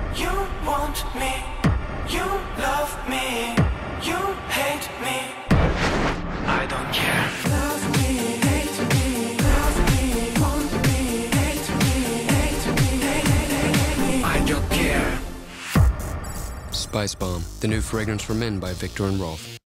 You want me, you love me, you hate me. I don't care. Love me, hate me, love me, want me, hate me, hate me, hate me. I don't care. Spicebomb, the new fragrance for men by Viktor and Rolf.